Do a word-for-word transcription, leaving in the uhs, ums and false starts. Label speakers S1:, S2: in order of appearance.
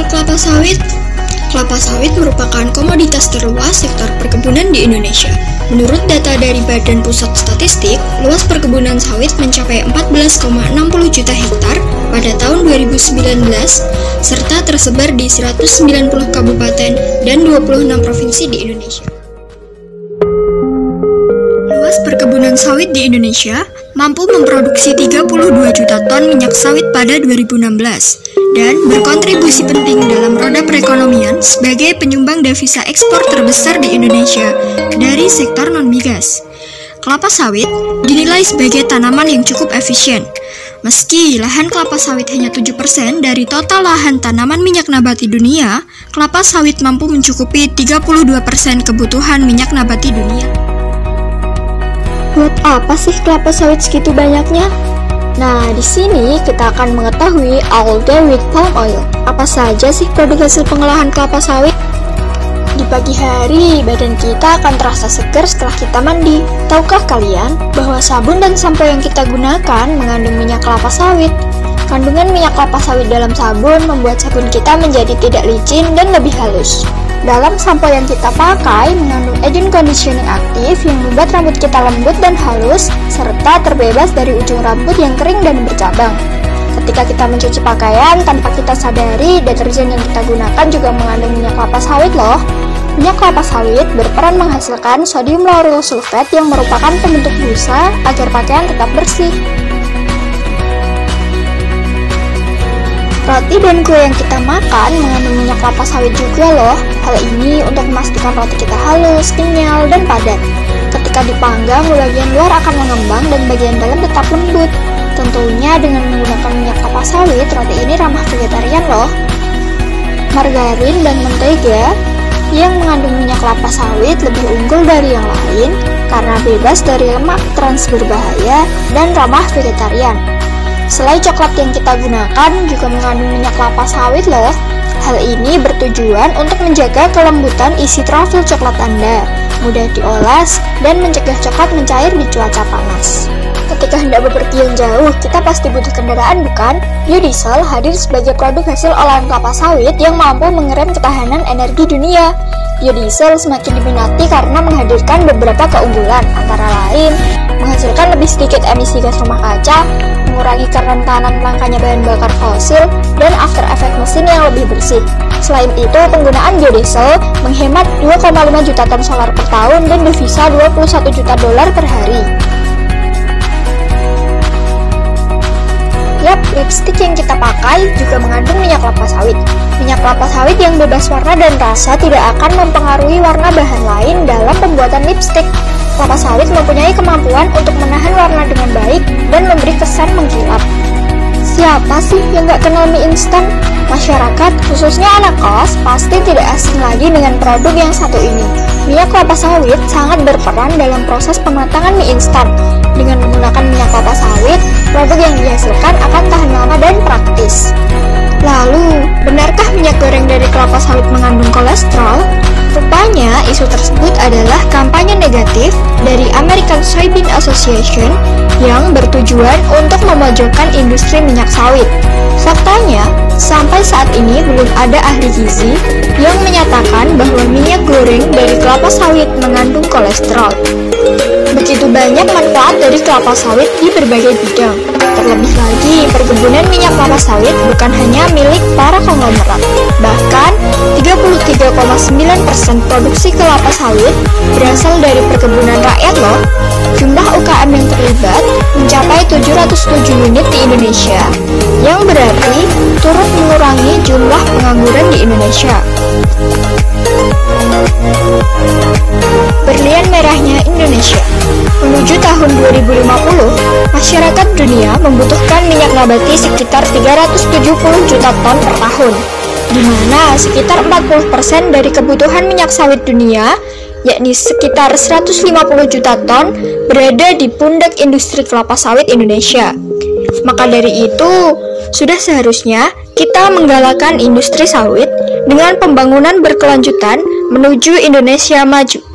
S1: Untuk kelapa sawit, kelapa sawit merupakan komoditas terluas sektor perkebunan di Indonesia. Menurut data dari Badan Pusat Statistik, luas perkebunan sawit mencapai empat belas koma enam nol juta hektar pada tahun dua ribu sembilan belas, serta tersebar di seratus sembilan puluh kabupaten dan dua puluh enam provinsi di Indonesia. Luas perkebunan sawit di Indonesia mampu memproduksi tiga puluh dua juta ton minyak sawit pada dua ribu enam belas dan berkontribusi penting dalam roda perekonomian sebagai penyumbang devisa ekspor terbesar di Indonesia dari sektor non-migas. Kelapa sawit dinilai sebagai tanaman yang cukup efisien. Meski lahan kelapa sawit hanya tujuh persen dari total lahan tanaman minyak nabati dunia, kelapa sawit mampu mencukupi tiga puluh dua persen kebutuhan minyak nabati dunia.
S2: Buat apa sih kelapa sawit segitu banyaknya? Nah, di sini kita akan mengetahui all day with palm oil. Apa saja sih produk hasil pengolahan kelapa sawit? Di pagi hari, badan kita akan terasa segar setelah kita mandi. Tahukah kalian bahwa sabun dan sampo yang kita gunakan mengandung minyak kelapa sawit? Kandungan minyak kelapa sawit dalam sabun membuat sabun kita menjadi tidak licin dan lebih halus. Dalam sampo yang kita pakai mengandung agent conditioning aktif yang membuat rambut kita lembut dan halus, serta terbebas dari ujung rambut yang kering dan bercabang. Ketika kita mencuci pakaian, tanpa kita sadari, deterjen yang kita gunakan juga mengandung minyak kelapa sawit loh. Minyak kelapa sawit berperan menghasilkan sodium lauryl sulfat yang merupakan pembentuk busa agar pakaian tetap bersih. Roti dan kue yang kita makan mengandung minyak kelapa sawit juga loh. Hal ini untuk memastikan roti kita halus, kenyal, dan padat. Ketika dipanggang, bagian luar akan mengembang dan bagian dalam tetap lembut. Tentunya dengan menggunakan minyak kelapa sawit, roti ini ramah vegetarian loh. Margarin dan mentega yang mengandung minyak kelapa sawit lebih unggul dari yang lain karena bebas dari lemak trans berbahaya dan ramah vegetarian. Selai coklat yang kita gunakan juga mengandung minyak kelapa sawit loh. Hal ini bertujuan untuk menjaga kelembutan isi trafil coklat Anda, mudah diolas, dan mencegah coklat mencair di cuaca panas. Ketika hendak bepergian jauh, kita pasti butuh kendaraan bukan? Biodiesel hadir sebagai produk hasil olahan kelapa sawit yang mampu mengerem ketahanan energi dunia. Biodiesel semakin diminati karena menghadirkan beberapa keunggulan, antara lain menghasilkan lebih sedikit emisi gas rumah kaca, mengurangi kerentanan langkanya bahan bakar fosil, dan after effect mesin yang lebih bersih. Selain itu, penggunaan biodiesel menghemat dua koma lima juta ton solar per tahun dan devisa dua puluh satu juta dolar per hari. Yap, lipstik yang kita pakai juga mengandung minyak kelapa sawit. Minyak kelapa sawit yang bebas warna dan rasa tidak akan mempengaruhi warna bahan lain dalam pembuatan lipstik. Kelapa sawit mempunyai kemampuan untuk menahan warna dengan baik dan memberi kesan mengkilap. Siapa sih yang gak kenal mie instan? Masyarakat, khususnya anak kos, pasti tidak asing lagi dengan produk yang satu ini. Minyak kelapa sawit sangat berperan dalam proses pematangan mie instan. Dengan menggunakan minyak kelapa sawit, produk yang dihasilkan akan tahan lama dan praktis. Lalu, benarkah minyak goreng dari kelapa sawit mengandung kolesterol? Rupanya, isu tersebut adalah kampanye negatif dari American Soybean Association yang bertujuan untuk memojokkan industri minyak sawit. Faktanya, sampai saat ini belum ada ahli gizi yang menyatakan bahwa minyak goreng dari kelapa sawit mengandung kolesterol. Begitu banyak manfaat dari kelapa sawit di berbagai bidang. Terlebih lagi, perkebunan minyak kelapa sawit bukan hanya milik para konglomerat. Bahkan, tiga puluh tiga koma sembilan persen produksi kelapa sawit berasal dari perkebunan rakyat loh. Jumlah U K M yang terlibat mencapai tujuh ratus tujuh unit di Indonesia, yang berarti turut mengurangi jumlah pengangguran di Indonesia. Berlian merahnya Indonesia. Menuju tahun dua ribu lima puluh, masyarakat dunia membutuhkan minyak nabati sekitar tiga ratus tujuh puluh juta ton per tahun, di mana sekitar empat puluh persen dari kebutuhan minyak sawit dunia, yakni sekitar seratus lima puluh juta ton, berada di pundak industri kelapa sawit Indonesia. Maka dari itu, sudah seharusnya kita menggalakkan industri sawit dengan pembangunan berkelanjutan menuju Indonesia maju.